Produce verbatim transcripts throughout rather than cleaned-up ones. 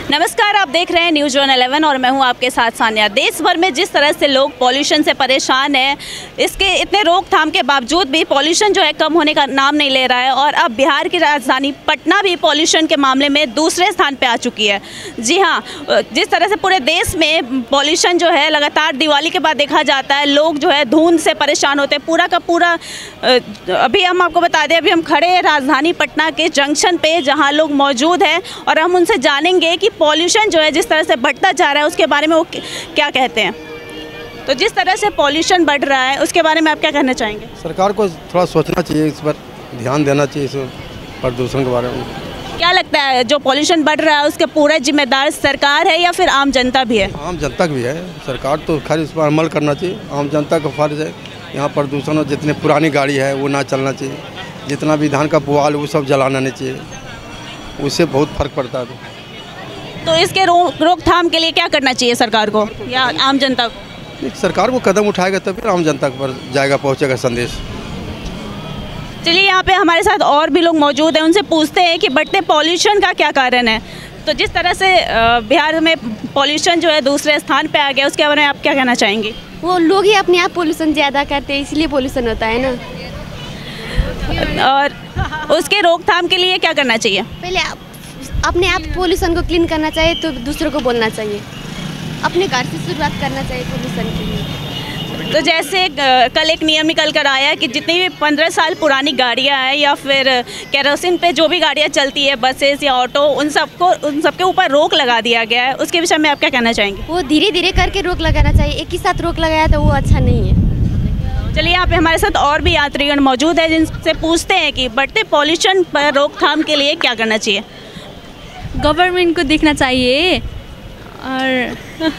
नमस्कार, आप देख रहे हैं न्यूज़ वन इलेवन और मैं हूं आपके साथ सानिया। देश भर में जिस तरह से लोग पॉल्यूशन से परेशान हैं, इसके इतने रोकथाम के बावजूद भी पॉल्यूशन जो है कम होने का नाम नहीं ले रहा है और अब बिहार की राजधानी पटना भी पॉल्यूशन के मामले में दूसरे स्थान पे आ चुकी है। जी हाँ, जिस तरह से पूरे देश में पॉल्यूशन जो है लगातार दिवाली के बाद देखा जाता है, लोग जो है धुंध से परेशान होते हैं पूरा का पूरा। अभी हम आपको बता दें, अभी हम खड़े हैं राजधानी पटना के जंक्शन पे जहाँ लोग मौजूद हैं और हम उनसे जानेंगे कि पॉल्यूशन जो है जिस तरह से बढ़ता जा रहा है उसके बारे में वो क्या कहते हैं। तो जिस तरह से पॉल्यूशन बढ़ रहा है उसके बारे में आप क्या कहना चाहेंगे? सरकार को थोड़ा सोचना चाहिए, इस पर ध्यान देना चाहिए, इस प्रदूषण के बारे में। क्या लगता है जो पॉल्यूशन बढ़ रहा है उसके पूरा जिम्मेदार सरकार है या फिर आम जनता भी है? आम जनता भी है। सरकार तो खैर इस पर अमल करना चाहिए, आम जनता का फर्ज है। यहाँ प्रदूषण और जितनी पुरानी गाड़ी है वो ना चलना चाहिए, जितना भी धान का पुआल वो सब जलाना नहीं चाहिए, उससे बहुत फर्क पड़ता है। तो इसके रो रोकथाम के लिए क्या करना चाहिए सरकार को या आम जनता को? सरकार को कदम उठाएगा तब फिर आम जनता पर जाएगा, पहुंचेगा संदेश। चलिए, यहाँ पे हमारे साथ और भी लोग मौजूद हैं, उनसे पूछते हैं कि बढ़ते पॉल्यूशन का क्या कारण है। तो जिस तरह से बिहार में पॉल्यूशन जो है दूसरे स्थान पे आ गया, उसके बारे में आप क्या कहना चाहेंगे? वो लोग ही अपने आप पॉल्यूशन ज़्यादा करते हैं, इसलिए पॉल्यूशन होता है ना। और उसके रोकथाम के लिए क्या करना चाहिए? पहले आप अपने आप पॉल्यूशन को क्लीन करना चाहिए, तो दूसरों को बोलना चाहिए, अपने घर से शुरुआत करना चाहिए पॉल्यूशन के लिए। तो जैसे कल एक नियम निकल कर आया कि जितनी भी पंद्रह साल पुरानी गाड़ियां हैं या फिर केरोसिन पे जो भी गाड़ियां चलती है, बसेस या ऑटो, उन सबको उन सबके ऊपर रोक लगा दिया गया है। उसके विषय में आप क्या कहना चाहेंगे? वो धीरे धीरे करके रोक लगाना चाहिए, एक ही साथ रोक लगाया तो वो अच्छा नहीं है। चलिए, यहाँ पे हमारे साथ और भी यात्रीगण मौजूद है जिनसे पूछते हैं कि बढ़ते पॉल्यूशन पर रोकथाम के लिए क्या करना चाहिए। गवर्नमेंट को देखना चाहिए और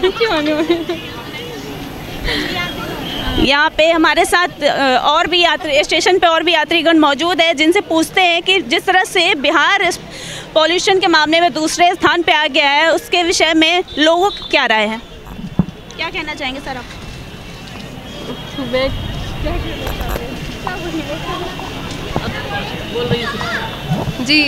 यहाँ पे हमारे साथ और भी यात्री स्टेशन पे और भी यात्रीगण मौजूद है जिनसे पूछते हैं कि जिस तरह से बिहार पॉल्यूशन के मामले में दूसरे स्थान पे आ गया है उसके विषय में लोगों की क्या राय है, क्या कहना चाहेंगे सर आप? जी,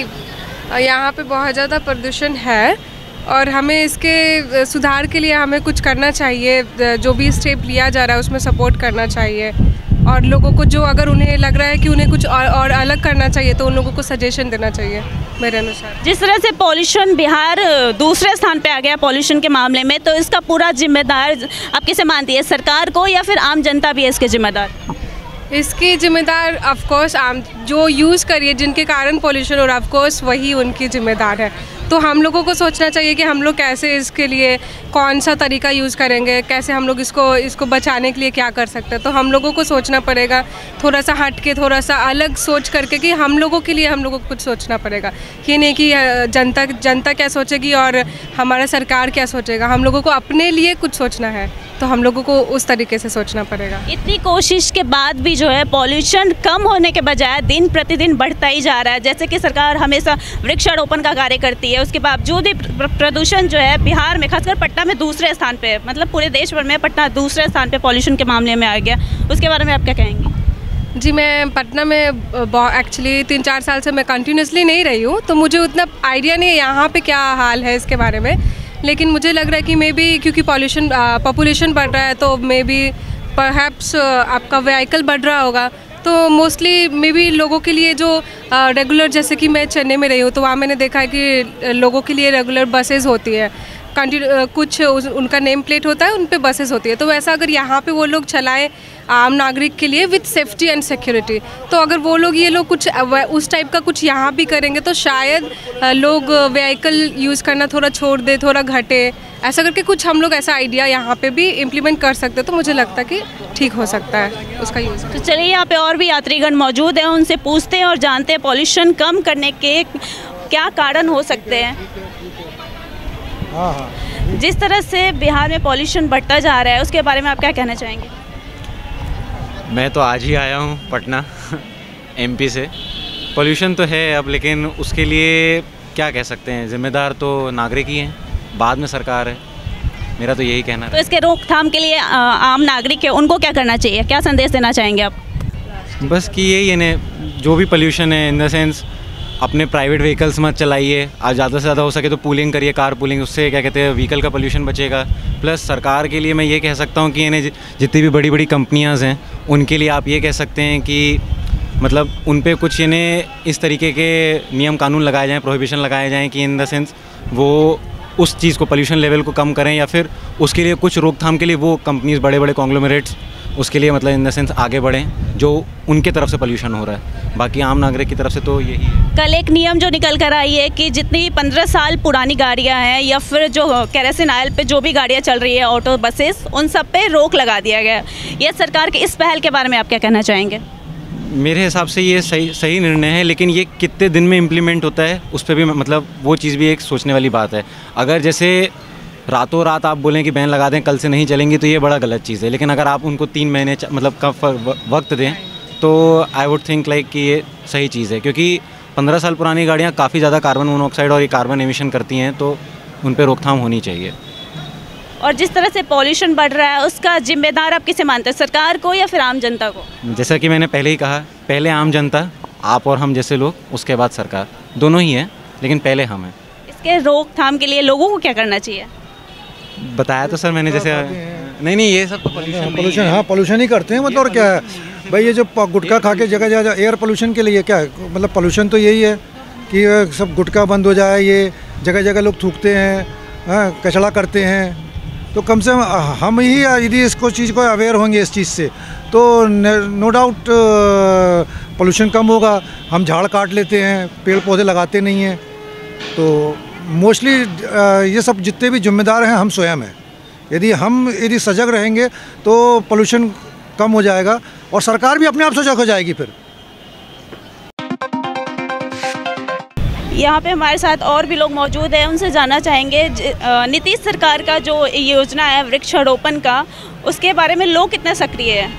यहाँ पे बहुत ज़्यादा प्रदूषण है और हमें इसके सुधार के लिए हमें कुछ करना चाहिए। जो भी स्टेप लिया जा रहा है उसमें सपोर्ट करना चाहिए और लोगों को जो अगर उन्हें लग रहा है कि उन्हें कुछ और, और अलग करना चाहिए तो उन लोगों को सजेशन देना चाहिए मेरे अनुसार। जिस तरह से पॉल्यूशन बिहार दूसरे स्थान पे आ गया पॉल्यूशन के मामले में, तो इसका पूरा जिम्मेदार आप किसे मानती है, सरकार को या फिर आम जनता भी है इसके जिम्मेदार? इसकी जिम्मेदार ऑफ कोर्स आम जो यूज़ करिए जिनके कारण पॉल्यूशन, और ऑफ कोर्स वही उनकी जिम्मेदार है। तो हम लोगों को सोचना चाहिए कि हम लोग कैसे इसके लिए कौन सा तरीका यूज़ करेंगे, कैसे हम लोग इसको इसको बचाने के लिए क्या कर सकते हैं। तो हम लोगों को सोचना पड़ेगा, थोड़ा सा हट के, थोड़ा सा अलग सोच करके कि हम लोगों के लिए हम लोगों को कुछ सोचना पड़ेगा। ये नहीं कि जनता जनता क्या सोचेगी और हमारा सरकार क्या सोचेगा, हम लोगों को अपने लिए कुछ सोचना है, तो हम लोगों को उस तरीके से सोचना पड़ेगा। इतनी कोशिश के बाद भी जो है पॉल्यूशन कम होने के बजाय दिन प्रतिदिन बढ़ता ही जा रहा है। जैसे कि सरकार हमेशा वृक्षारोपण का कार्य करती है, उसके बावजूद भी प्रदूषण जो है बिहार में, खासकर पटना में दूसरे स्थान पे है। मतलब पूरे देश भर में पटना दूसरे स्थान पे पॉल्यूशन के मामले में आ गया। उसके बारे में आप क्या कहेंगे? जी, मैं पटना में एक्चुअली तीन चार साल से मैं कंटिन्यूसली नहीं रही हूँ, तो मुझे उतना आइडिया नहीं है यहाँ पे क्या हाल है इसके बारे में। लेकिन मुझे लग रहा है कि मे बी क्योंकि पॉल्यूशन पॉपुलेशन बढ़ रहा है तो मे बी परहैप्स आपका व्हीकल बढ़ रहा होगा, तो मोस्टली मे बी लोगों के लिए जो रेगुलर, जैसे कि मैं चेन्नई में रही हूँ तो वहाँ मैंने देखा है कि लोगों के लिए रेगुलर बसेस होती है, कंटिन्यू कुछ उनका नेम प्लेट होता है, उन पे बसेस होती है। तो वैसा अगर यहाँ पे वो लोग चलाएं आम नागरिक के लिए विद सेफ्टी एंड सिक्योरिटी, तो अगर वो लोग ये लोग कुछ उस टाइप का कुछ यहाँ भी करेंगे तो शायद लोग व्हीकल यूज़ करना थोड़ा छोड़ दे, थोड़ा घटे, ऐसा करके कुछ हम लोग ऐसा आइडिया यहाँ पे भी इम्प्लीमेंट कर सकते हैं। तो मुझे लगता है कि ठीक हो सकता है उसका यूज़। तो चलिए, यहाँ पे और भी यात्रीगण मौजूद हैं, उनसे पूछते हैं और जानते हैं पॉल्यूशन कम करने के क्या कारण हो सकते हैं। हाँ हाँ। जिस तरह से बिहार में पॉल्यूशन बढ़ता जा रहा है उसके बारे में आप क्या कहना चाहेंगे? मैं तो आज ही आया हूँ पटना एमपी से। पॉल्यूशन तो है अब, लेकिन उसके लिए क्या कह सकते हैं, जिम्मेदार तो नागरिक ही हैं, बाद में सरकार है। मेरा तो यही कहना है। तो इसके रोकथाम के लिए आम नागरिक है, उनको क्या करना चाहिए, क्या संदेश देना चाहेंगे आप? बस कि यही है, जो भी पॉल्यूशन है इन द सेंस अपने प्राइवेट व्हीकल्स मत चलाइए, आज ज़्यादा से ज़्यादा हो सके तो पूलिंग करिए, कार पूलिंग, उससे क्या कहते हैं व्हीकल का पोल्यूशन बचेगा। प्लस सरकार के लिए मैं ये कह सकता हूँ कि इन्हें जितनी भी बड़ी बड़ी कंपनियाँ हैं उनके लिए आप ये कह सकते हैं कि मतलब उन पे कुछ इन्हें इस तरीके के नियम कानून लगाए जाएँ, प्रोहिबिशन लगाए जाएँ कि इन द सेंस वो उस चीज़ को, पोल्यूशन लेवल को कम करें, या फिर उसके लिए कुछ रोकथाम के लिए वो कंपनीज, बड़े बड़े कॉन्ग्लोमरेट्स उसके लिए मतलब इन द सेंस आगे बढ़ें जो उनके तरफ से पोल्यूशन हो रहा है। बाकी आम नागरिक की तरफ से तो यही है। कल एक नियम जो निकल कर आई है कि जितनी पंद्रह साल पुरानी गाड़ियां हैं या फिर जो केरोसिन ऑयल पे जो भी गाड़ियां चल रही है, ऑटो बसेस, उन सब पे रोक लगा दिया गया। ये सरकार की इस पहल के बारे में आप क्या कहना चाहेंगे? मेरे हिसाब से ये सही सही निर्णय है, लेकिन ये कितने दिन में इम्प्लीमेंट होता है उस पर भी मतलब वो चीज़ भी एक सोचने वाली बात है। अगर जैसे रातों रात आप बोलें कि बैन लगा दें, कल से नहीं चलेंगी, तो ये बड़ा गलत चीज़ है। लेकिन अगर आप उनको तीन महीने मतलब का वक्त दें तो आई वुड थिंक लाइक कि ये सही चीज़ है, क्योंकि पंद्रह साल पुरानी गाड़ियाँ काफ़ी ज़्यादा कार्बन मोनोऑक्साइड और ये कार्बन एमिशन करती हैं, तो उन पर रोकथाम होनी चाहिए। और जिस तरह से पॉल्यूशन बढ़ रहा है उसका जिम्मेदार आप किसे मानते हैं, सरकार को या फिर आम जनता को? जैसा कि मैंने पहले ही कहा, पहले आम जनता, आप और हम जैसे लोग, उसके बाद सरकार, दोनों ही हैं, लेकिन पहले हम हैं। इसके रोकथाम के लिए लोगों को क्या करना चाहिए? बताया तो सर मैंने, जैसे नहीं नहीं ये सब तो पोल्यूशन पोल्यूशन हाँ पोल्यूशन ही करते हैं मतलब, और क्या है भाई, ये जो गुटखा खा के जगह जगह एयर पोल्यूशन के लिए क्या है, मतलब पोल्यूशन तो यही है कि सब गुटखा बंद हो जाए, ये जगह जगह लोग थूकते हैं, हाँ कचरा करते हैं, तो कम से कम हम ही यदि इसको चीज़ को अवेयर होंगे इस चीज़ से तो नो डाउट पोल्यूशन कम होगा। हम झाड़ काट लेते हैं, पेड़ पौधे लगाते नहीं हैं, तो मोस्टली ये सब जितने भी जिम्मेदार हैं हम स्वयं हैं। यदि हम यदि सजग रहेंगे तो पोल्यूशन कम हो जाएगा और सरकार भी अपने आप सजग हो जाएगी। फिर यहाँ पे हमारे साथ और भी लोग मौजूद हैं, उनसे जानना चाहेंगे नीतीश सरकार का जो योजना है वृक्षारोपण का, उसके बारे में लोग कितने सक्रिय हैं?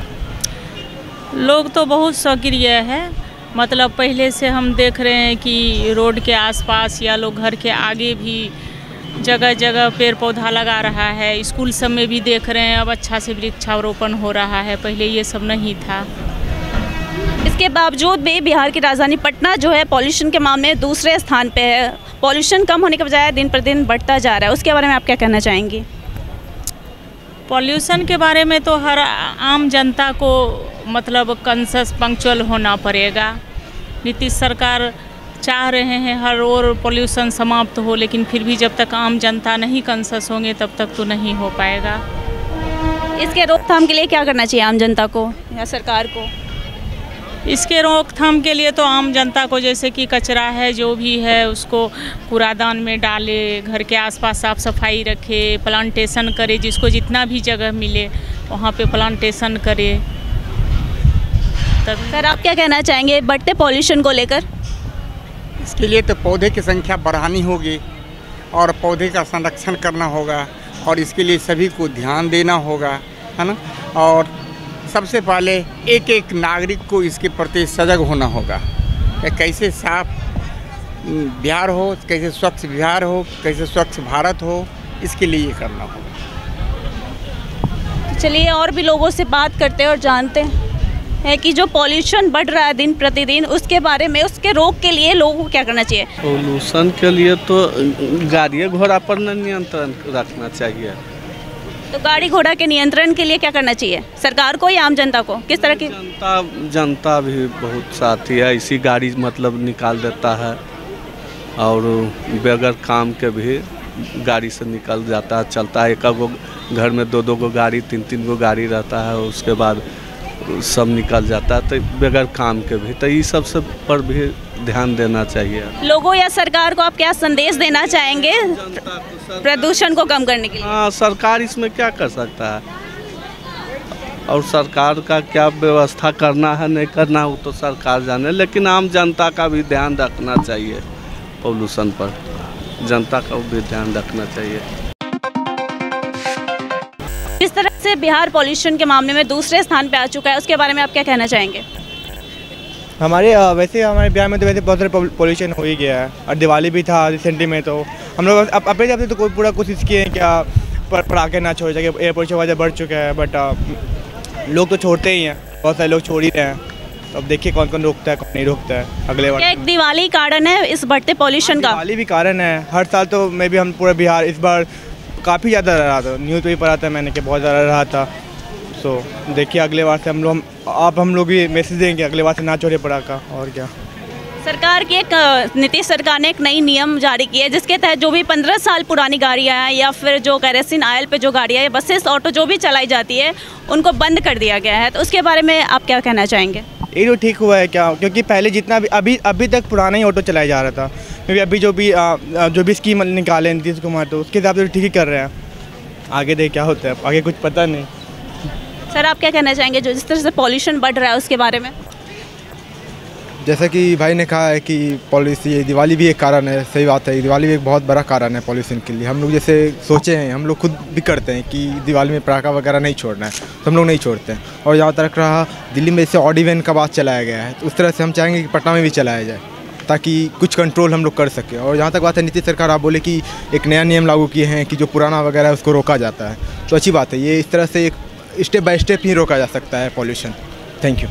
लोग तो बहुत सक्रिय है, मतलब पहले से हम देख रहे हैं कि रोड के आसपास या लोग घर के आगे भी जगह जगह पेड़ पौधा लगा रहा है। स्कूल सब में भी देख रहे हैं अब अच्छा से वृक्षारोपण हो रहा है, पहले ये सब नहीं था। इसके बावजूद भी बिहार की राजधानी पटना जो है पॉल्यूशन के मामले में दूसरे स्थान पे है। पॉल्यूशन कम होने के बजाय दिन प्रतिदिन बढ़ता जा रहा है, उसके बारे में आप क्या कहना चाहेंगी? पॉल्यूशन के बारे में तो हर आम जनता को मतलब कंसस पंक्चुअल होना पड़ेगा। नीतीश सरकार चाह रहे हैं हर ओर पॉल्यूशन समाप्त हो, लेकिन फिर भी जब तक आम जनता नहीं कंसस होंगे तब तक तो नहीं हो पाएगा। इसके रोकथाम के लिए क्या करना चाहिए आम जनता को या सरकार को? इसके रोकथाम के लिए तो आम जनता को जैसे कि कचरा है जो भी है उसको कूड़ादान में डाले, घर के आसपास साफ सफाई रखे, प्लांटेशन करे, जिसको जितना भी जगह मिले वहाँ पे प्लांटेशन करे। तब सर आप क्या कहना चाहेंगे बढ़ते पॉल्यूशन को लेकर? इसके लिए तो पौधे की संख्या बढ़ानी होगी और पौधे का संरक्षण करना होगा और इसके लिए सभी को ध्यान देना होगा, है ना। और सबसे पहले एक एक नागरिक को इसके प्रति सजग होना होगा कि कैसे साफ बिहार हो, कैसे स्वच्छ बिहार हो, कैसे स्वच्छ भारत हो, इसके लिए ये करना होगा। तो चलिए और भी लोगों से बात करते हैं और जानते हैं कि जो पॉल्यूशन बढ़ रहा है दिन प्रतिदिन, उसके बारे में, उसके रोक के लिए लोगों को क्या करना चाहिए? पॉल्यूशन के लिए तो गाड़ी घोड़ा पर नियंत्रण रखना चाहिए। तो गाड़ी घोड़ा के नियंत्रण के लिए क्या करना चाहिए, सरकार को या आम जनता को? किस तरह की? जनता जनता भी बहुत साथी है, इसी गाड़ी मतलब निकाल देता है और बगैर काम के भी गाड़ी से निकल जाता है, चलता है। एक गो घर में दो दो गो गाड़ी, तीन तीन गो गाड़ी रहता है, उसके बाद सब निकल जाता है, तो बगैर काम के भी। तो ये सब सब पर भी ध्यान देना चाहिए। लोगों या सरकार को आप क्या संदेश देना चाहेंगे प्रदूषण को कम करने के लिए? हाँ, सरकार इसमें क्या कर सकता है और सरकार का क्या व्यवस्था करना है नहीं करना है वो तो सरकार जाने, लेकिन आम जनता का भी ध्यान रखना चाहिए। पॉल्यूशन पर जनता का भी ध्यान रखना चाहिए। इस तरह से बिहार पॉल्यूशन के मामले में दूसरे स्थान पे आ चुका है, उसके बारे में आप क्या कहना चाहेंगे? हमारे वैसे हमारे बिहार में तो वैसे बहुत सारे पॉल्यूशन हो ही गया है और दिवाली भी था रिसेंटली में, तो हम लोग अपने हिसाब से तो कोई पूरा कोशिश किए हैं क्या पटाखे ना छोड़ सके, एयर पोल्यूशन वजह बढ़ चुका है, बट लोग तो छोड़ते ही हैं, बहुत सारे लोग छोड़ ही रहे हैं। तो अब देखिए कौन कौन रोकता है कौन नहीं रोकता है अगले बार। क्या एक दिवाली कारण है इस बढ़ते पॉल्यूशन का? दिवाली भी कारण है। हर साल तो मैं भी हम पूरा बिहार इस बार काफ़ी ज़्यादा रहा था, न्यूज़ पे भी पढ़ा था मैंने कि बहुत ज़्यादा रहा था। सो देखिए अगले बार से हम लोग आप हम लोग भी मैसेज देंगे अगले बार से ना छोड़े पटाखा। और क्या, सरकार की एक नीतीश सरकार ने एक नई नियम जारी की है जिसके तहत जो भी पंद्रह साल पुरानी गाड़ियाँ हैं या फिर जो केरोसिन ऑयल पे जो गाड़ियाँ हैं, बसेस, ऑटो जो भी चलाई जाती है उनको बंद कर दिया गया है। तो उसके बारे में आप क्या कहना चाहेंगे? ये तो ठीक हुआ है क्या, क्योंकि पहले जितना भी अभी अभी तक पुराना ही ऑटो चलाया जा रहा था। मे बी अभी जो भी आ, जो भी स्कीम निकाले नीतीश कुमार तो उसके हिसाब से ठीक ही कर रहे हैं। आगे देख क्या होता है, आगे कुछ पता नहीं। सर आप क्या कहना चाहेंगे जो जिस तरह से पॉल्यूशन बढ़ रहा है उसके बारे में? जैसा कि भाई ने कहा है कि पॉलिसी दिवाली भी एक कारण है, सही बात है, दिवाली भी एक बहुत बड़ा कारण है पॉल्यूशन के लिए। हम लोग जैसे सोचे हैं, हम लोग खुद भी करते हैं कि दिवाली में पटाखा वगैरह नहीं छोड़ना है, तो हम लोग नहीं छोड़ते हैं। और जहाँ तक रहा दिल्ली में जैसे ऑड इवन का बात चलाया गया है, तो उस तरह से हम चाहेंगे कि पटना में भी चलाया जाए ताकि कुछ कंट्रोल हम लोग कर सकें। और जहाँ तक बात है नीतीश सरकार, आप बोले कि एक नया नियम लागू किए हैं कि जो पुराना वगैरह है उसको रोका जाता है, तो अच्छी बात है। ये इस तरह से एक स्टेप बाय स्टेप ही रोका जा सकता है पॉल्यूशन। Thank you.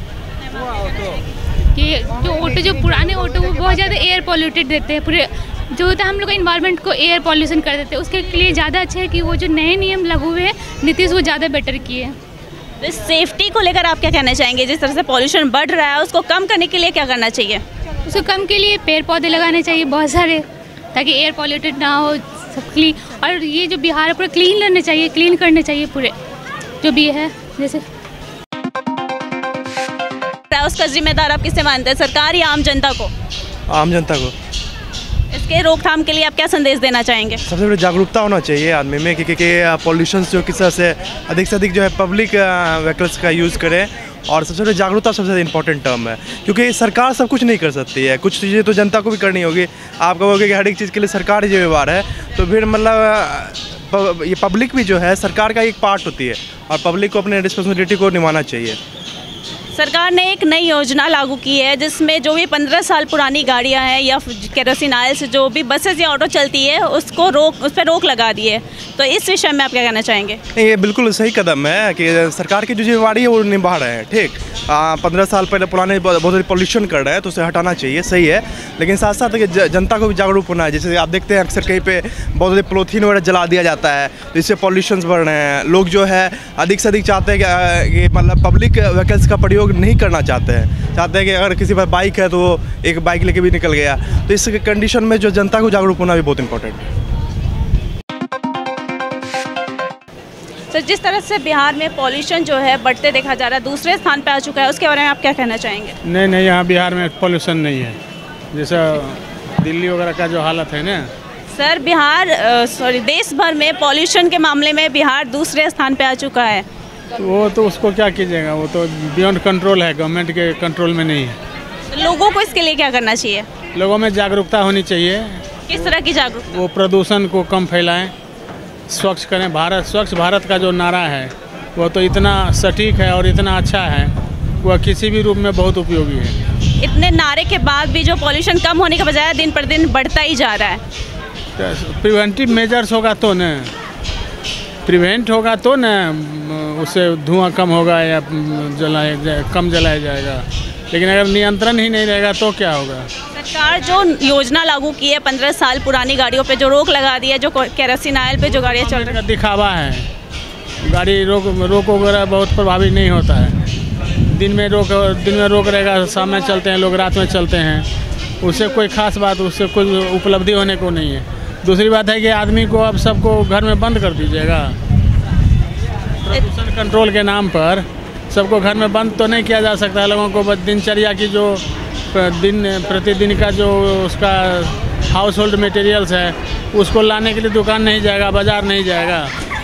कि जो ऑटो जो पुराने ऑटो वो बहुत ज़्यादा एयर पॉल्यूटेड देते हैं, पूरे जो होता है हम लोग इन्वायरमेंट को एयर पॉल्यूशन कर देते हैं। उसके लिए ज़्यादा अच्छा है कि वो जो नए नियम लागू हुए हैं नीतीश वो ज़्यादा बेटर किए हैं। तो सेफ्टी को लेकर आप क्या कहना चाहेंगे? जिस तरह से पॉल्यूशन बढ़ रहा है उसको कम करने के लिए क्या करना चाहिए? उसको कम के लिए पेड़ पौधे लगाने चाहिए बहुत सारे, ताकि एयर पॉल्यूटेड ना हो सब क्लीन। और ये जो बिहार है पूरा क्लीन करना चाहिए, क्लीन करने चाहिए पूरे जो भी है। जैसे उसका जिम्मेदार आप किसे मानते हैं, सरकार या आम जनता को? आम जनता को। इसके रोकथाम के लिए आप क्या संदेश देना चाहेंगे? सबसे पहले जागरूकता होना चाहिए आदमी में कि पॉल्यूशन जो किस तरह से अधिक से अधिक जो है पब्लिक व्हीकल्स का यूज़ करें। और सबसे पहले जागरूकता सबसे इम्पोर्टेंट टर्म है, क्योंकि सरकार सब कुछ नहीं कर सकती है, कुछ चीज़ें तो जनता को भी करनी होगी। आप कहोगे कि हर एक चीज़ के लिए सरकार ही जिम्मेवार है, तो फिर मतलब ये पब्लिक भी जो है सरकार का एक पार्ट होती है और पब्लिक को अपने रिस्पॉन्सिबिलिटी को निभाना चाहिए। सरकार ने एक नई योजना लागू की है जिसमें जो भी पंद्रह साल पुरानी गाड़ियां हैं या केरोसिन ऑयल से जो भी बसेस या ऑटो चलती है उसको रोक उस पर रोक लगा दी है। तो इस विषय में आप क्या कहना चाहेंगे? ये बिल्कुल सही कदम है कि सरकार की जो जिम्मेवारी है वो निभा रहे हैं। ठीक, पंद्रह साल पहले पुराने बहुत पॉल्यूशन कर रहे हैं तो उसे हटाना चाहिए, सही है। लेकिन साथ साथ जनता को भी जागरूक होना है। जैसे आप देखते हैं अक्सर कहीं पे बहुत सारे पॉलीथीन वगैरह जला दिया जाता है, जिससे पॉल्यूशन बढ़ रहे हैं। लोग जो है अधिक से अधिक चाहते हैं कि मतलब पब्लिक व्हीकल्स का प्रयोग नहीं करना चाहते हैं, चाहते हैं कि अगर किसी पर बाइक है तो वो एक बाइक लेके भी निकल गया। तो इस कंडीशन में जो जनता को जागरूक होना भी बहुत इंपॉर्टेंट है। सर जिस तरह से बिहार में पॉल्यूशन जो है बढ़ते देखा जा रहा है, दूसरे स्थान पे आ चुका है, उसके बारे में आप क्या कहना चाहेंगे? नहीं नहीं, यहाँ बिहार में पॉल्यूशन नहीं है जैसा दिल्ली वगैरह का जो हालत है ना। सर बिहार सॉरी देश भर में पॉल्यूशन के मामले में बिहार दूसरे स्थान पे आ चुका है। वो तो उसको क्या कीजिएगा, वो तो बियॉन्ड कंट्रोल है, गवर्नमेंट के कंट्रोल में नहीं है। लोगों को इसके लिए क्या करना चाहिए? लोगों में जागरूकता होनी चाहिए। किस तरह की जागरूकता? वो प्रदूषण को कम फैलाएं, स्वच्छ करें। भारत स्वच्छ भारत का जो नारा है वो तो इतना सटीक है और इतना अच्छा है, वह किसी भी रूप में बहुत उपयोगी है। इतने नारे के बाद भी जो पॉल्यूशन कम होने के बजाय दिन पर दिन बढ़ता ही जा रहा है। तो प्रिवेंटिव मेजर्स होगा तो न प्रिवेंट होगा तो न उससे धुआं कम होगा या जलाया जाए कम जलाया जाएगा। लेकिन अगर नियंत्रण ही नहीं रहेगा तो क्या होगा? सरकार जो योजना लागू की है पंद्रह साल पुरानी गाड़ियों पे जो रोक लगा दी है, जो केरोसिन ऑयल पे जो गाड़ियाँ चल रही है, दिखावा है। गाड़ी रोक रोक वगैरह बहुत प्रभावी नहीं होता है। दिन में रोक दिन में रोक रहेगा, शाम में चलते हैं लोग, रात में चलते हैं, उससे कोई खास बात, उससे कोई उपलब्धि होने को नहीं है। दूसरी बात है कि आदमी को अब सबको घर में बंद कर दीजिएगा। प्रदूषण कंट्रोल के नाम पर सबको घर में बंद तो नहीं किया जा सकता। लोगों को बस दिनचर्या की जो दिन प्रतिदिन का जो उसका हाउस होल्ड मटेरियल्स है उसको लाने के लिए दुकान नहीं जाएगा, बाज़ार नहीं जाएगा।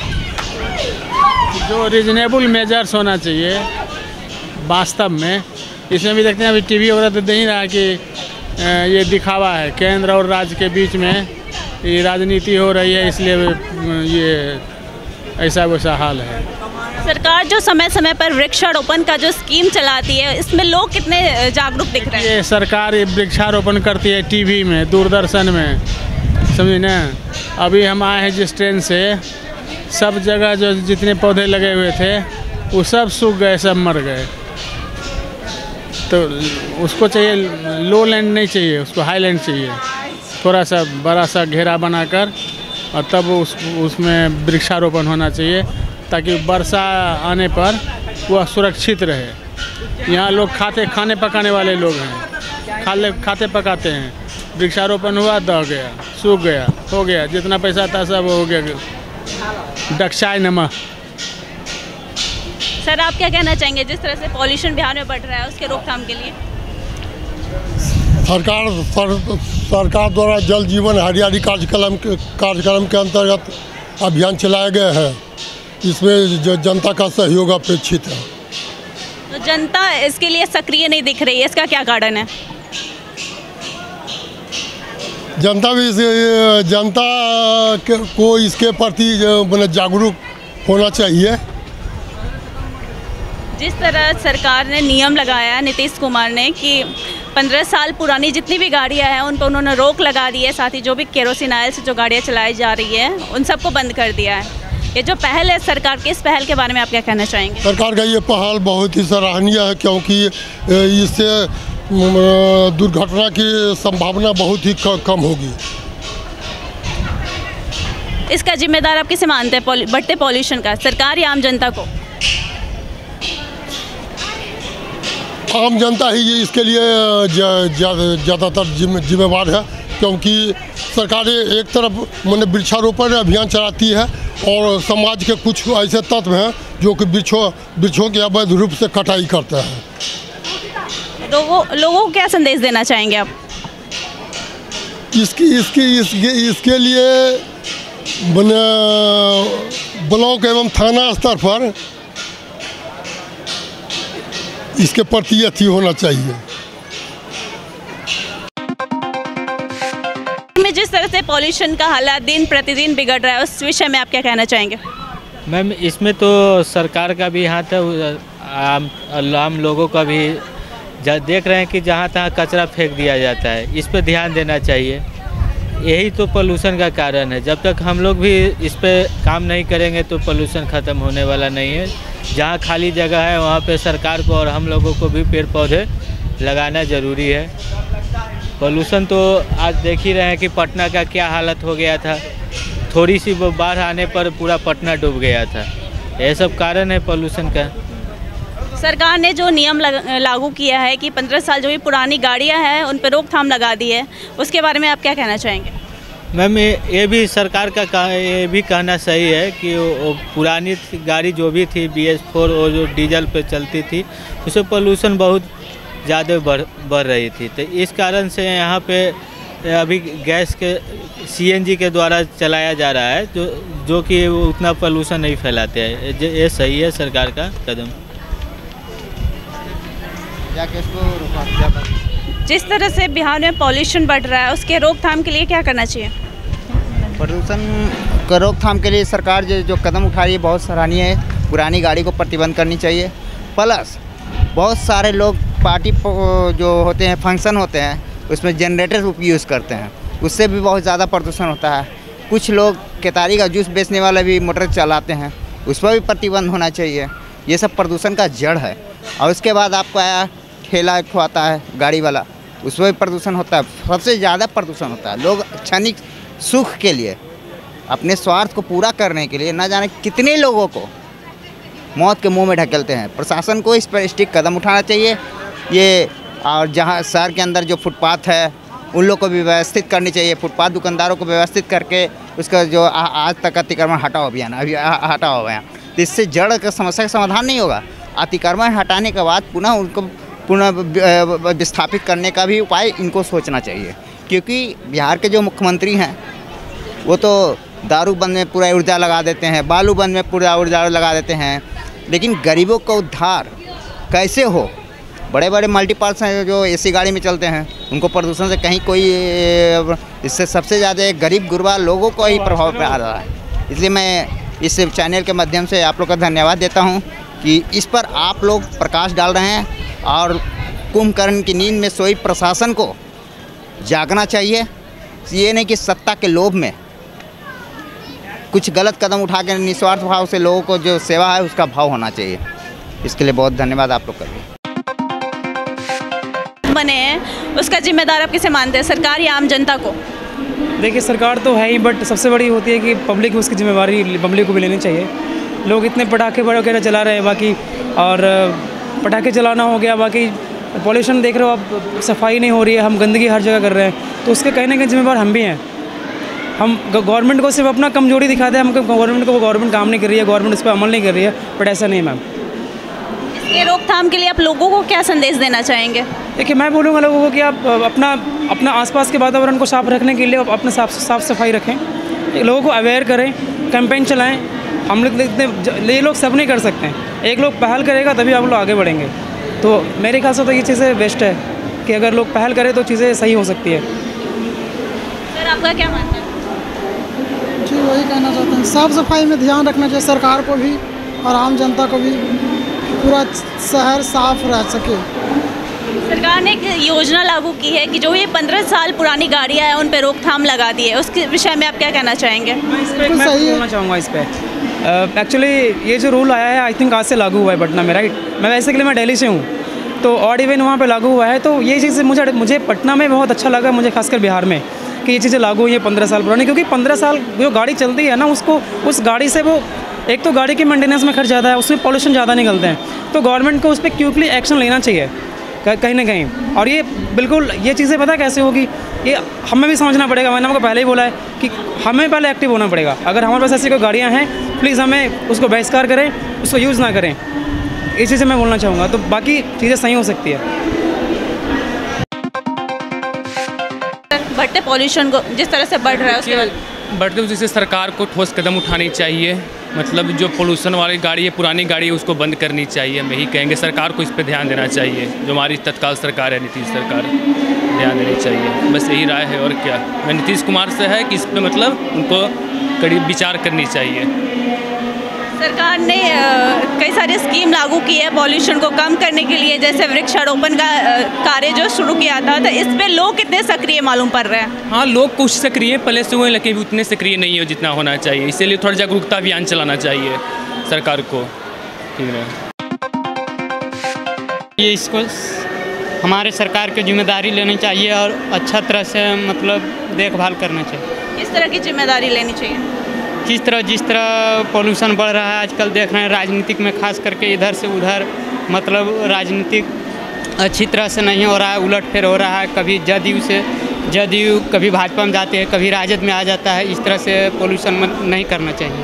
जो रीजनेबल मेजर्स होना चाहिए वास्तव में। इसमें भी देखते हैं अभी टीवी वगैरह तो नहीं रहा कि ये दिखावा है, केंद्र और राज्य के बीच में ये राजनीति हो रही है, इसलिए ये ऐसा वैसा हाल है। सरकार जो समय समय पर वृक्षारोपण का जो स्कीम चलाती है, इसमें लोग कितने जागरूक दिख रहे हैं? ये सरकार वृक्षारोपण करती है टीवी में, दूरदर्शन में, समझे ना। अभी हम आए हैं जिस ट्रेन से, सब जगह जो जितने पौधे लगे हुए थे वो सब सूख गए, सब मर गए। तो उसको चाहिए लो लैंड नहीं चाहिए, उसको हाई लैंड चाहिए। थोड़ा सा बड़ा सा घेरा बनाकर और तब उस उसमें वृक्षारोपण होना चाहिए ताकि वर्षा आने पर वह सुरक्षित रहे। यहाँ लोग खाते खाने पकाने वाले लोग हैं, खाले खाते पकाते हैं। वृक्षारोपण हुआ, दह गया, सूख गया, हो गया, जितना पैसा था सब हो गया, डक्षाय नमः। सर आप क्या कहना चाहेंगे जिस तरह से पॉल्यूशन बिहार में बढ़ रहा है उसके रोकथाम के लिए? सरकार सर, सरकार द्वारा जल जीवन हरियाली कार्यक्रम के कार्यक्रम के अंतर्गत अभियान चलाए गए हैं। इसमें जनता का सहयोग अपेक्षित है। तो जनता इसके लिए सक्रिय नहीं दिख रही है, इसका क्या कारण है? जनता भी इस, जनता को इसके प्रति मतलब जागरूक होना चाहिए। जिस तरह सरकार ने नियम लगाया नीतीश कुमार ने कि पंद्रह साल पुरानी जितनी भी गाड़ियां हैं उन पर उन्होंने रोक लगा दी है, साथ ही जो भी केरोसिन ऑयल से जो गाड़ियां चलाई जा रही है उन सबको बंद कर दिया है। ये जो पहल है सरकार की, इस पहल के बारे में आप क्या कहना चाहेंगे? सरकार का ये पहल बहुत ही सराहनीय है क्योंकि इससे दुर्घटना की संभावना बहुत ही कम होगी। इसका जिम्मेदार आप किसे मानते हैं बढ़ते पॉल्यूशन का, सरकार या आम जनता को? आम जनता ही इसके लिए ज़्यादातर जिम्मेवार है क्योंकि सरकार एक तरफ मैंने वृक्षारोपण अभियान चलाती है और समाज के कुछ ऐसे तत्व हैं जो कि वृक्षों वृक्षों के अवैध रूप से कटाई करते हैं। लोगों लोगों को क्या संदेश देना चाहेंगे आप? इसकी इसकी इसके इसके लिए मैंने ब्लॉक एवं थाना स्तर पर इसके प्रति अथी होना चाहिए। में जिस तरह से पॉल्यूशन का हालात दिन प्रतिदिन बिगड़ रहा है उस विषय में आप क्या कहना चाहेंगे? मैम इसमें तो सरकार का भी हाथ है, आम आम लोगों का भी। देख रहे हैं कि जहाँ तहाँ कचरा फेंक दिया जाता है, इस पर ध्यान देना चाहिए। यही तो पोल्यूशन का कारण है। जब तक हम लोग भी इस पर काम नहीं करेंगे तो पोल्यूशन ख़त्म होने वाला नहीं है। जहाँ खाली जगह है वहाँ पे सरकार को और हम लोगों को भी पेड़ पौधे लगाना ज़रूरी है। पोल्यूशन तो आज देख ही रहे हैं कि पटना का क्या हालत हो गया था। थोड़ी सी बाढ़ आने पर पूरा पटना डूब गया था। ये सब कारण है पोल्यूशन का। सरकार ने जो नियम लागू किया है कि पंद्रह साल जो भी पुरानी गाड़ियां हैं उन पर रोकथाम लगा दी है, उसके बारे में आप क्या कहना चाहेंगे? मैम ये भी सरकार का ये भी कहना सही है कि वो पुरानी गाड़ी जो भी थी बी एस फोर और जो डीजल पे चलती थी उससे पोल्यूशन बहुत ज़्यादा बढ़ बढ़ रही थी। तो इस कारण से यहाँ पे अभी गैस के सी एन जी के द्वारा चलाया जा रहा है जो जो कि उतना पोल्यूशन नहीं फैलाते हैं। ये सही है सरकार का कदम। जिस तरह से बिहार में पॉल्यूशन बढ़ रहा है उसके रोकथाम के लिए क्या करना चाहिए? प्रदूषण का रोकथाम के लिए सरकार जो जो कदम उठा रही है बहुत सराहनीय है। पुरानी गाड़ी को प्रतिबंध करनी चाहिए। प्लस बहुत सारे लोग पार्टी जो होते हैं, फंक्शन होते हैं, उसमें जनरेटर यूज़ करते हैं, उससे भी बहुत ज़्यादा प्रदूषण होता है। कुछ लोग केतारी का जूस बेचने वाले भी मोटर चलाते हैं, उस पर भी प्रतिबंध होना चाहिए। ये सब प्रदूषण का जड़ है। और उसके बाद आपको आया ठेला खुआता है गाड़ी वाला, उसमें भी प्रदूषण होता है। सबसे ज़्यादा प्रदूषण होता है। लोग क्षणिक सुख के लिए, अपने स्वार्थ को पूरा करने के लिए न जाने कितने लोगों को मौत के मुंह में ढकेलते हैं। प्रशासन को इस पर स्ट्रिक्ट कदम उठाना चाहिए। ये और जहाँ शहर के अंदर जो फुटपाथ है उन लोग को भी व्यवस्थित करनी चाहिए। फुटपाथ दुकानदारों को व्यवस्थित करके उसका जो आ, आज तक अतिक्रमण हटाओ अभियान अभी हटाओ गया, तो इससे जड़ का समस्या का समाधान नहीं होगा। अतिक्रमण हटाने के बाद पुनः उनको पुनः विस्थापित करने का भी उपाय इनको सोचना चाहिए। क्योंकि बिहार के जो मुख्यमंत्री हैं वो तो दारू बंद में पूरा ऊर्जा लगा देते हैं, बालू बंद में पूरा ऊर्जा लगा देते हैं, लेकिन गरीबों का उद्धार कैसे हो? बड़े बड़े मल्टीपर्स हैं जो एसी गाड़ी में चलते हैं, उनको प्रदूषण से कहीं कोई, इससे सबसे ज़्यादा गरीब गुरबा लोगों को ही प्रभाव पड़ रहा है। इसलिए मैं इस चैनल के माध्यम से आप लोग का धन्यवाद देता हूं कि इस पर आप लोग प्रकाश डाल रहे हैं और कुंभकर्ण की नींद में सोई प्रशासन को जागना चाहिए। ये नहीं कि सत्ता के लोभ में कुछ गलत कदम उठा के निस्वार्थ भाव से लोगों को जो सेवा है उसका भाव होना चाहिए। इसके लिए बहुत धन्यवाद आप लोग का भी। बने हैं, उसका जिम्मेदार आप किसे मानते हैं, सरकार या आम जनता को? देखिए सरकार तो है ही, बट सबसे बड़ी होती है कि पब्लिक उसकी जिम्मेवारी पब्लिक को भी लेनी चाहिए। लोग इतने पटाखे वगैरह चला रहे हैं बाकी, और पटाखे चलाना हो गया, बाकी पॉल्यूशन देख रहे हो आप, सफाई नहीं हो रही है, हम गंदगी हर जगह कर रहे हैं, तो उसके कहने के जिम्मेवार हम भी हैं। हम गवर्नमेंट को सिर्फ अपना कमजोरी दिखाते हैं, हमको गवर्नमेंट को गवर्नमेंट काम नहीं कर रही है, गवर्नमेंट इस पर अमल नहीं कर रही है, बट ऐसा नहीं मैम। इसके रोकथाम के लिए आप लोगों को क्या संदेश देना चाहेंगे? देखिए मैं बोलूँगा लोगों को कि आप अपना अपना आसपास के वातावरण को साफ रखने के लिए अपने साफ साफ सफाई रखें, लोगों को अवेयर करें, कैंपेन चलाएं। हम लोग इतने ये लोग सब नहीं कर सकते हैं, एक लोग पहल करेगा तभी आप लोग आगे बढ़ेंगे। तो मेरे ख्याल से तो ये चीज़ें बेस्ट है कि अगर लोग पहल करें तो चीज़ें सही हो सकती है। सर आपका क्या मानना है? जी वही कहना चाहते हैं, साफ़ सफाई में ध्यान रखना चाहिए सरकार को भी और आम जनता को भी, पूरा शहर साफ रह सके। सरकार ने एक योजना लागू की है कि जो ये पंद्रह साल पुरानी गाड़ियाँ हैं उन पर रोकथाम लगा दी है, उसके विषय में आप क्या कहना चाहेंगे? मैं बोलना चाहूँगा इस पर। एक्चुअली ये जो रूल आया है आई थिंक आज से लागू हुआ है पटना में, राइट? मैं वैसे के लिए मैं दिल्ली से हूँ, तो ऑड इवन वहाँ पे लागू हुआ है, तो ये चीज़ मुझे मुझे पटना में बहुत अच्छा लगा, मुझे खासकर बिहार में, कि ये चीज़ें लागू हुई है पंद्रह साल पुरानी। क्योंकि पंद्रह साल जो गाड़ी चलती है ना, उसको उस गाड़ी से वो एक तो गाड़ी के मेंटेनेंस में खर्च ज़्यादा है, उसमें पॉल्यूशन ज़्यादा निकलते हैं, तो गवर्नमेंट को उस पर क्विकली एक्शन लेना चाहिए कहीं ना कहीं। और ये बिल्कुल ये चीज़ें पता कैसे होगी, ये हमें भी समझना पड़ेगा। मैंने आपको पहले ही बोला है कि हमें पहले एक्टिव होना पड़ेगा। अगर हमारे पास ऐसी कोई गाड़ियाँ हैं, प्लीज़ हमें उसको बहिष्कार करें, उसको यूज़ ना करें, इस चीज़ से मैं बोलना चाहूँगा। तो बाकी चीज़ें सही हो सकती है। बढ़ते पॉल्यूशन को जिस तरह से बढ़ रहा है उसके बाद बढ़ते वजह से सरकार को ठोस कदम उठानी चाहिए, मतलब जो पोल्यूशन वाली गाड़ी है, पुरानी गाड़ी है, उसको बंद करनी चाहिए। हम यही कहेंगे, सरकार को इस पर ध्यान देना चाहिए। जो हमारी तत्काल सरकार है, नीतीश सरकार, ध्यान देनी चाहिए, बस यही राय है। और क्या, मैं नीतीश कुमार से है कि इस पर मतलब उनको कड़ी विचार करनी चाहिए। सरकार ने कई सारे स्कीम लागू की है पॉल्यूशन को कम करने के लिए, जैसे वृक्षारोपण का कार्य जो शुरू किया था, तो इस पर लोग कितने सक्रिय मालूम पड़ रहे हैं? हाँ, लोग कुछ सक्रिय पहले से हुए, लेकिन उतने सक्रिय नहीं हो जितना होना चाहिए। इसीलिए थोड़ा जागरूकता अभियान चलाना चाहिए सरकार को। ठीक है, ये इसको हमारे सरकार की जिम्मेदारी लेनी चाहिए और अच्छा तरह से मतलब देखभाल करना चाहिए। किस तरह की जिम्मेदारी लेनी चाहिए? किस तरह जिस तरह पोल्यूशन बढ़ रहा है आजकल, देख रहे हैं राजनीतिक में, खास करके इधर से उधर, मतलब राजनीतिक अच्छी तरह से नहीं हो रहा है, उलट फेर हो रहा है। कभी जदयू से जदयू कभी भाजपा में जाते हैं, कभी राजद में आ जाता है। इस तरह से पोल्यूशन नहीं करना चाहिए।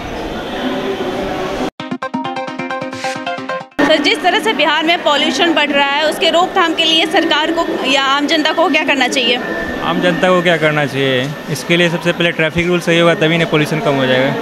सर, जिस तरह से बिहार में पॉल्यूशन बढ़ रहा है, उसके रोकथाम के लिए सरकार को या आम जनता को क्या करना चाहिए? आम जनता को क्या करना चाहिए, इसके लिए सबसे पहले ट्रैफिक रूल सही होगा, तभी ना पोल्यूशन कम हो जाएगा।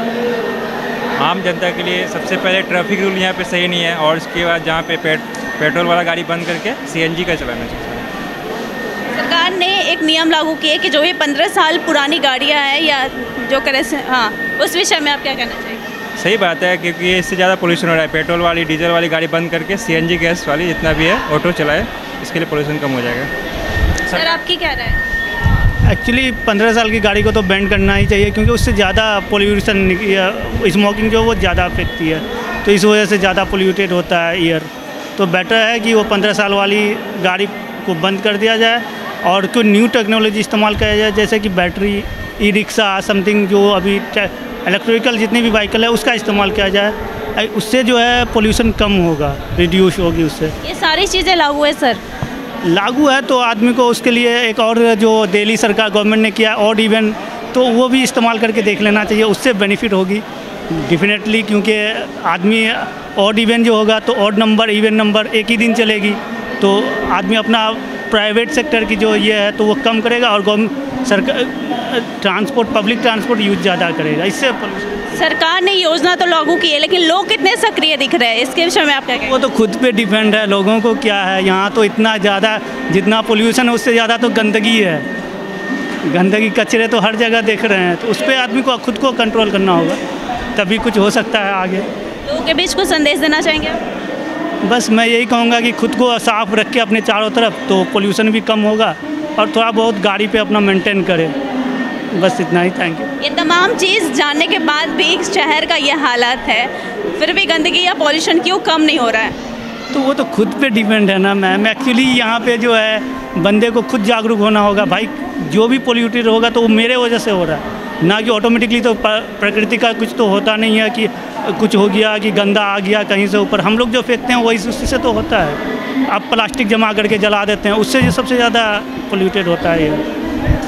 आम जनता के लिए सबसे पहले ट्रैफिक रूल यहाँ पे सही नहीं है, और इसके बाद जहाँ पे पेट, पेट्रोल वाला गाड़ी बंद करके सीएनजी का चलाना चाहिए। सरकार ने एक नियम लागू किए कि जो ये पंद्रह साल पुरानी गाड़ियाँ हैं या जो करे, हाँ, उस विषय में आप क्या कहना चाहिए? सही बात है, क्योंकि इससे ज़्यादा पोल्यूशन हो रहा है। पेट्रोल वाली, डीजल वाली गाड़ी बंद करके सीएनजी गैस वाली जितना भी है ऑटो चलाए, इसके लिए पोल्यूशन कम हो जाएगा। सर आपकी क्या राय है? एक्चुअली पंद्रह साल की गाड़ी को तो बैन करना ही चाहिए, क्योंकि उससे ज़्यादा पोल्यूशन, स्मोकिंग जो वो ज़्यादा फेंकती है, तो इस वजह से ज़्यादा पोल्यूटेड होता है एयर। तो बेटर है कि वो पंद्रह साल वाली गाड़ी को बंद कर दिया जाए और कोई न्यू टेक्नोलॉजी इस्तेमाल किया जाए, जैसे कि बैटरी, ई रिक्शा, समथिंग जो अभी इलेक्ट्रिकल जितनी भी व्हीकल है उसका इस्तेमाल किया जाए। उससे जो है पोल्यूशन कम होगा, रिड्यूस होगी उससे। ये सारी चीज़ें लागू है सर? लागू है, तो आदमी को उसके लिए एक और जो दिल्ली सरकार गवर्नमेंट ने किया ऑड इवन, तो वो भी इस्तेमाल करके देख लेना चाहिए, उससे बेनिफिट होगी डेफिनेटली। क्योंकि आदमी ऑड इवन जो होगा तो ऑड नंबर इवन नंबर एक ही दिन चलेगी, तो आदमी अपना प्राइवेट सेक्टर की जो ये है तो वो कम करेगा और गवर्नमेंट सरकार ट्रांसपोर्ट, पब्लिक ट्रांसपोर्ट यूज ज़्यादा करेगा। इससे सरकार ने योजना तो लागू की है, लेकिन लोग कितने सक्रिय दिख रहे हैं, इसके विषय में आप क्या कहेंगे? वो तो खुद पे डिपेंड है, लोगों को क्या है। यहाँ तो इतना ज़्यादा, जितना पोल्यूशन है उससे ज़्यादा तो गंदगी है। गंदगी, कचरे तो हर जगह देख रहे हैं, तो उस पर आदमी को खुद को कंट्रोल करना होगा, तभी कुछ हो सकता है आगे। लोगों के बीच कुछ संदेश देना चाहेंगे? बस मैं यही कहूँगा कि खुद को साफ रख के अपने चारों तरफ, तो पोल्यूशन भी कम होगा, और थोड़ा बहुत गाड़ी पे अपना मेंटेन करें। बस इतना ही, थैंक यू। ये तमाम चीज़ जानने के बाद भी शहर का ये हालात है, फिर भी गंदगी या पॉल्यूशन क्यों कम नहीं हो रहा है? तो वो तो खुद पे डिपेंड है ना मैम। एक्चुअली यहाँ पे जो है बंदे को खुद जागरूक होना होगा। भाई जो भी पोल्यूटेड होगा तो वो मेरे वजह से हो रहा है, ना कि ऑटोमेटिकली। तो प्रकृति का कुछ तो होता नहीं है कि कुछ हो गया कि गंदा आ गया कहीं से ऊपर, हम लोग जो फेंकते हैं वही उसी से तो होता है। आप प्लास्टिक जमा करके जला देते हैं, उससे जो सबसे ज़्यादा पोल्यूटेड होता है ये।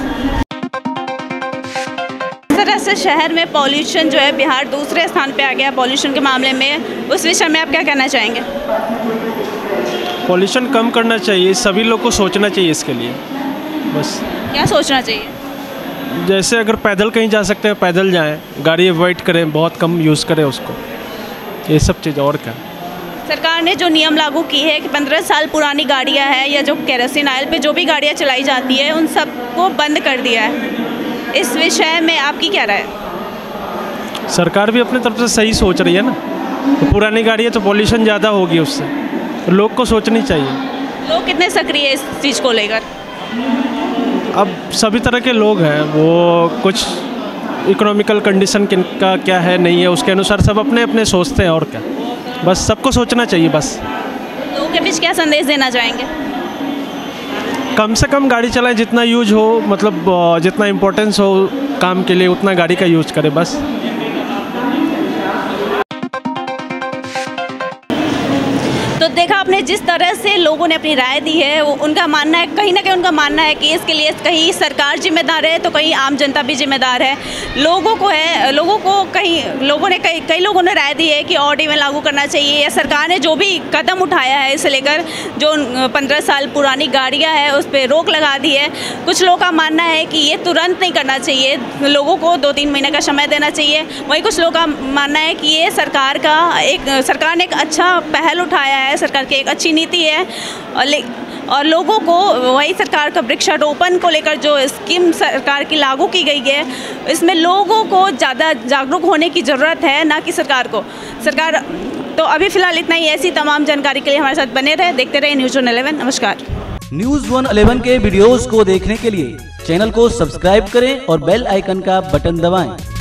तरह से शहर में पॉल्यूशन जो है, बिहार दूसरे स्थान पे आ गया पॉल्यूशन के मामले में, उस विषय में आप क्या कहना चाहेंगे? पॉल्यूशन कम करना चाहिए, सभी लोग को सोचना चाहिए इसके लिए। बस क्या सोचना चाहिए? जैसे अगर पैदल कहीं जा सकते हैं पैदल जाएं, गाड़ी अवॉइड करें, बहुत कम यूज़ करें उसको, ये सब चीज़। और क्या, सरकार ने जो नियम लागू की है कि पंद्रह साल पुरानी गाड़ियां हैं या जो केरोसिन ऑयल पे जो भी गाड़ियां चलाई जाती है उन सबको बंद कर दिया है, इस विषय में आपकी क्या राय है? सरकार भी अपनी तरफ से सही सोच रही है ना। तो पुरानी गाड़ी है तो पॉल्यूशन ज़्यादा होगी उससे, तो लोग को सोचनी चाहिए। लोग कितने सक्रिय है इस चीज़ को लेकर? अब सभी तरह के लोग हैं, वो कुछ इकोनॉमिकल कंडीशन किनका क्या है नहीं है उसके अनुसार सब अपने अपने सोचते हैं। और क्या, बस सबको सोचना चाहिए। बस लोगों के बीच क्या संदेश देना चाहेंगे? कम से कम गाड़ी चलाएं, जितना यूज हो, मतलब जितना इम्पोर्टेंस हो काम के लिए उतना गाड़ी का यूज करें बस। तो देखा आपने जिस तरह से लोगों ने अपनी राय दी है, वो उनका मानना है, कहीं ना कहीं उनका मानना है कि इसके लिए कहीं सरकार जिम्मेदार है तो कहीं आम जनता भी जिम्मेदार है। लोगों को है लोगों को कहीं लोगों ने कई कई लोगों ने राय दी है कि ऑड इवन लागू करना चाहिए, या सरकार ने जो भी कदम उठाया है इसे लेकर, जो पंद्रह साल पुरानी गाड़ियाँ हैं उस पर रोक लगा दी है। कुछ लोगों का मानना है कि ये तुरंत नहीं करना चाहिए, लोगों को दो तीन महीने का समय देना चाहिए। वहीं कुछ लोगों का मानना है कि ये सरकार का एक सरकार ने एक अच्छा पहल उठाया है, सरकार की एक अच्छी नीति है। और, और लोगों को वही सरकार का वृक्षारोपण को लेकर जो स्कीम सरकार की लागू की गई है, इसमें लोगों को ज़्यादा जागरूक होने की ज़रूरत है, ना कि सरकार को। सरकार तो अभी फ़िलहाल इतना ही। ऐसी तमाम जानकारी के लिए हमारे साथ बने रहे, देखते रहे न्यूज़ वन इलेवन। नमस्कार। न्यूज़ वन इलेवन के वीडियोज़ को देखने के लिए चैनल को सब्सक्राइब करें और बेल आइकन का बटन दबाएं।